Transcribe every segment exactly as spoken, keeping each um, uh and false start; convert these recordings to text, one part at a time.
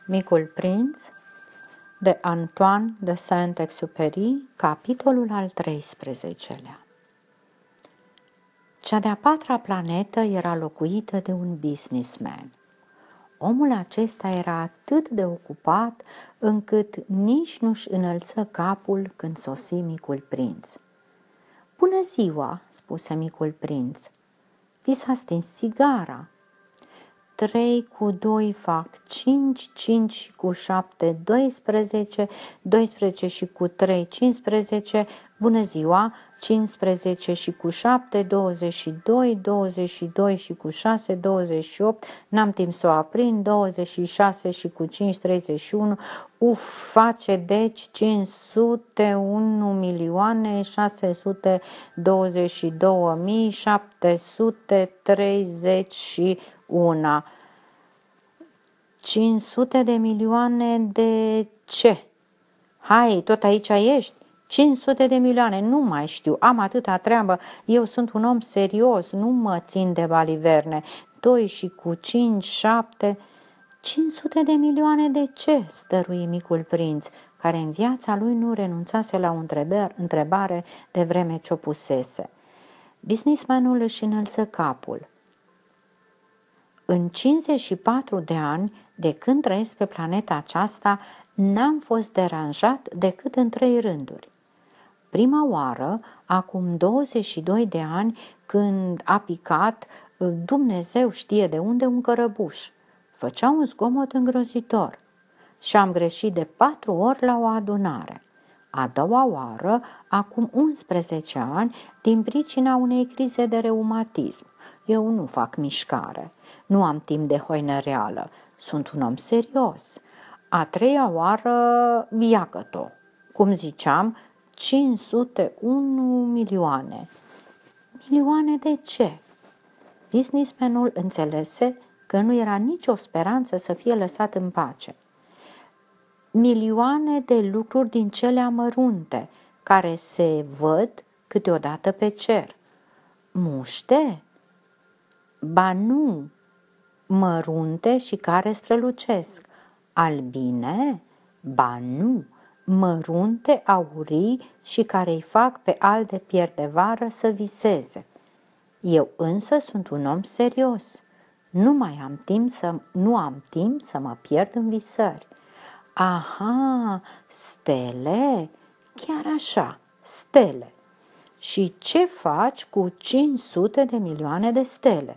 Micul prinț de Antoine de Saint-Exupéry, capitolul al treisprezecelea. Cea de-a patra planetă era locuită de un businessman. Omul acesta era atât de ocupat încât nici nu-și înălță capul când sosi micul prinț. "Bună ziua!" spuse micul prinț. "Vi s-a stins sigara." Trei cu doi fac cinci, cinci cu șapte, doisprezece, doisprezece și cu trei, cincisprezece, bună ziua, cincisprezece și cu șapte, douăzeci și doi, douăzeci și doi și cu șase, douăzeci și opt, n-am timp să o aprind, douăzeci și șase și cu cinci, treizeci și unu, uf, face deci cinci sute unu milioane, șase sute douăzeci și două mii, șapte sute treizeci și unu. cinci sute de milioane de ce? Hai, tot aici ești? cinci sute de milioane, nu mai știu, am atâta treabă, eu sunt un om serios, nu mă țin de baliverne. Doi și cu cinci, șapte, cinci sute de milioane de ce? Stărui micul prinț, care în viața lui nu renunțase la o întrebare de vreme ce o pusese. Businessmanul își înălță capul. În cincizeci și patru de ani, de când trăiesc pe planeta aceasta, n-am fost deranjat decât în trei rânduri. Prima oară, acum douăzeci și doi de ani, când a picat, Dumnezeu știe de unde, un cărăbuș. Făcea un zgomot îngrozitor și am greșit de patru ori la o adunare. A doua oară, acum unsprezece ani, din pricina unei crize de reumatism. Eu nu fac mișcare, nu am timp de hoinăreală, sunt un om serios. A treia oară, iacăt-o, cum ziceam, cinci sute unu milioane. Milioane de ce? Businessmanul înțelese că nu era nicio speranță să fie lăsat în pace. Milioane de lucruri din cele amărunte, care se văd câteodată pe cer. Muște? Ba nu, mărunte și care strălucesc. Albine? Ba nu, mărunte, aurii și care îi fac pe al de pierd de vară să viseze. Eu însă sunt un om serios. Nu mai am timp să, nu am timp să mă pierd în visări. Aha, stele? Chiar așa, stele. Și ce faci cu cinci sute de milioane de stele?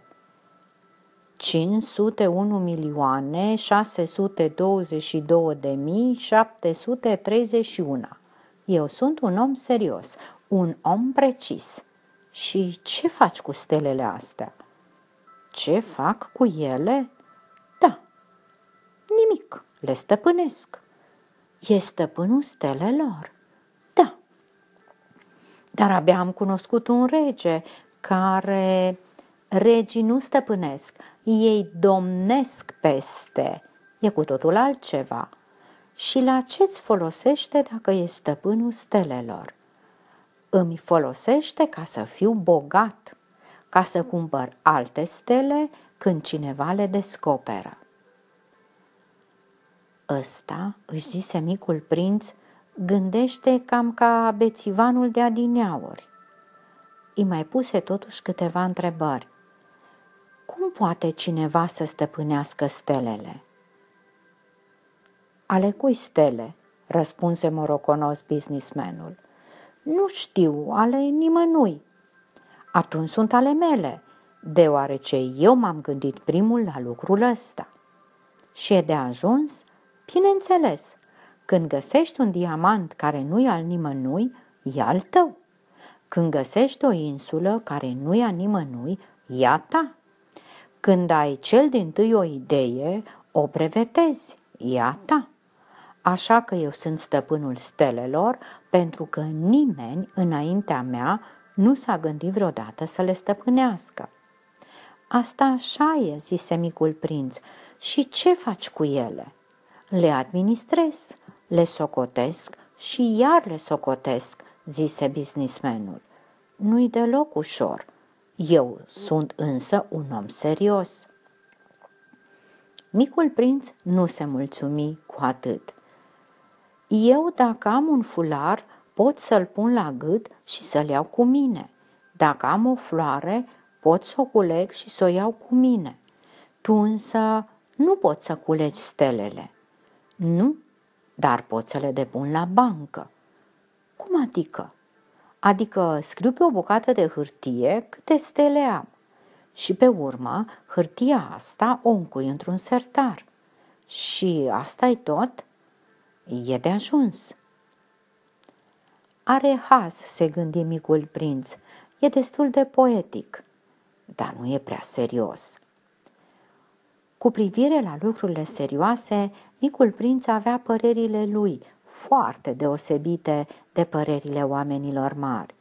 cinci sute unu milioane, șase sute douăzeci și două de mii, șapte sute treizeci și unu. Eu sunt un om serios, un om precis. Și ce faci cu stelele astea? Ce fac cu ele? Da, nimic, le stăpânesc. E stăpânul stelelor? Da. Dar abia am cunoscut un rege care... Regii nu stăpânesc, ei domnesc peste. E cu totul altceva. Și la ce-ți folosește dacă e stăpânul stelelor? Îmi folosește ca să fiu bogat, ca să cumpăr alte stele când cineva le descoperă. Ăsta, își zise micul prinț, gândește cam ca bețivanul de adineauri. Îi mai puse totuși câteva întrebări. Cum poate cineva să stăpânească stelele? Ale cui stele? Răspunse moroconos businessmanul. Nu știu, ale nimănui. Atunci sunt ale mele, deoarece eu m-am gândit primul la lucrul ăsta. Și e de ajuns? Bineînțeles, când găsești un diamant care nu-i al nimănui, e al tău. Când găsești o insulă care nu-i a nimănui, e a ta. Când ai cel dintâi o idee, o brevetezi, e a ta. Așa că eu sunt stăpânul stelelor, pentru că nimeni înaintea mea nu s-a gândit vreodată să le stăpânească. Asta așa e, zise micul prinț, și ce faci cu ele? Le administrez, le socotesc și iar le socotesc, zise businessmanul. Nu-i deloc ușor. Eu sunt însă un om serios. Micul prinț nu se mulțumi cu atât. Eu, dacă am un fular, pot să-l pun la gât și să-l iau cu mine. Dacă am o floare, pot să o culeg și să o iau cu mine. Tu însă nu poți să culegi stelele. Nu, dar pot să le depun la bancă. Cum adică? Adică scriu pe o bucată de hârtie câte stele am și pe urmă hârtia asta o încui într-un sertar. Și asta-i tot? E de ajuns. Are has, se gândi micul prinț, e destul de poetic, dar nu e prea serios. Cu privire la lucrurile serioase, micul prinț avea părerile lui, foarte deosebite de părerile oamenilor mari.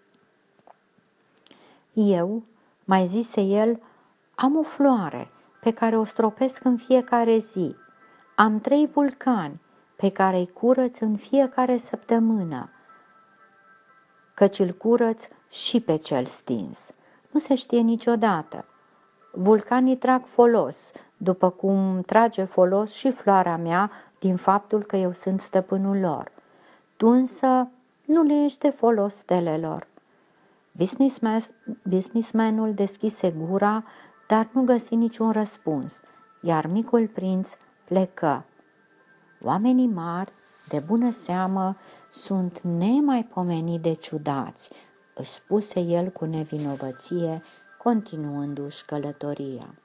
Eu, mai zise el, am o floare pe care o stropesc în fiecare zi. Am trei vulcani pe care îi curăț în fiecare săptămână, căci îl curăț și pe cel stins. Nu se știe niciodată. Vulcanii trag folos, după cum trage folos și floarea mea din faptul că eu sunt stăpânul lor. Tu însă nu le ești de folos stelelor. Businessman, businessmanul deschise gura, dar nu găsi niciun răspuns, iar micul prinț plecă. Oamenii mari, de bună seamă, sunt nemaipomenit de ciudați, își spuse el cu nevinovăție, continuându-și călătoria.